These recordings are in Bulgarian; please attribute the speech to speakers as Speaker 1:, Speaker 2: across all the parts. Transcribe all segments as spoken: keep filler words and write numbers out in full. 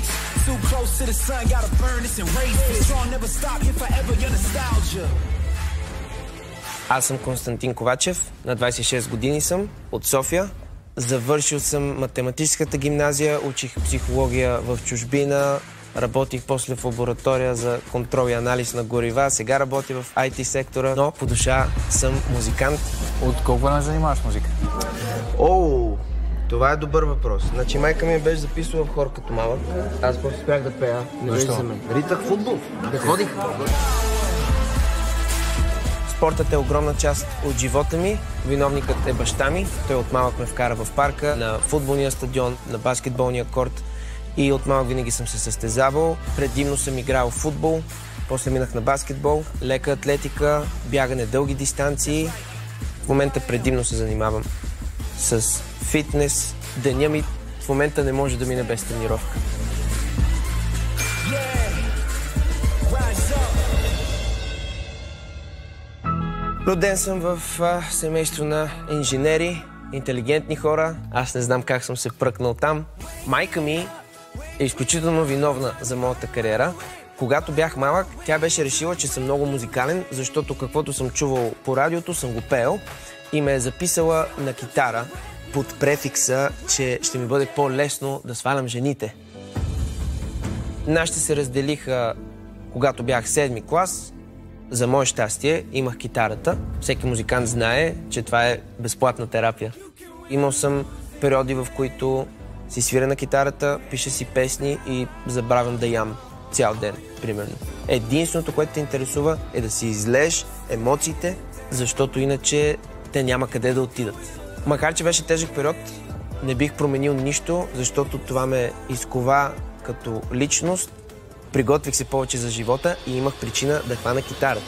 Speaker 1: Аз съм Константин Ковачев, на двадесет и шест години съм, от София. Завършил съм математическата гимназия, учих психология в чужбина, работих после в лаборатория за контрол и анализ на горива, сега работя в ай ти сектора, но по душа съм музикант.
Speaker 2: От колко време занимаваш музика?
Speaker 1: Оу, това е добър въпрос. Значи майка ми беше записала в хор като малък. Аз просто спрях да пея. Не беше за мен. Ритах футбол. Не ходих. Спортът е огромна част от живота ми. Виновникът е баща ми. Той от малък ме вкара в парка, на футболния стадион, на баскетболния корт. И от малък винаги съм се състезавал. Предимно съм играл в футбол, после минах на баскетбол, лека атлетика, бягане дълги дистанции. В момента предимно се занимавам с фитнес. Деня ми в момента не може да мине без тренировка. Роден съм в а, семейство на инженери, интелигентни хора. Аз не знам как съм се пръкнал там. Майка ми е изключително виновна за моята кариера. Когато бях малък, тя беше решила, че съм много музикален, защото каквото съм чувал по радиото, съм го пеел и ме е записала на китара под префикса, че ще ми бъде по-лесно да свалям жените. Нашите се разделиха, когато бях седми клас. За мое щастие имах китарата. Всеки музикант знае, че това е безплатна терапия. Имал съм периоди, в които си свиря на китарата, пиша си песни и забравям да ям цял ден, примерно. Единственото, което те интересува, е да си излееш емоциите, защото иначе те няма къде да отидат. Макар че беше тежък период, не бих променил нищо, защото това ме изкова като личност. Приготвих се повече за живота и имах причина да хвана китарата.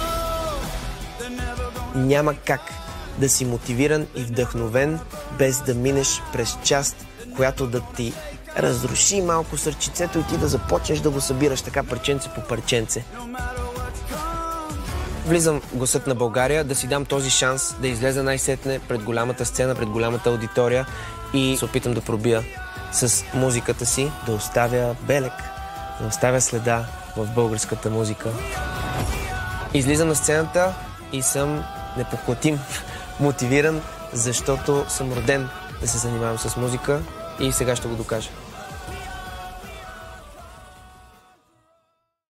Speaker 1: Няма как да си мотивиран и вдъхновен, без да минеш през част, която да ти разруши малко сърчицето и ти да започнеш да го събираш така парченце по парченце. Влизам в Гласът на България, да си дам този шанс да излеза най-сетне пред голямата сцена, пред голямата аудитория и се опитам да пробия с музиката си, да оставя белег, да оставя следа в българската музика. Излизам на сцената и съм непоклатим, мотивиран, защото съм роден да се занимавам с музика и сега ще го докажа.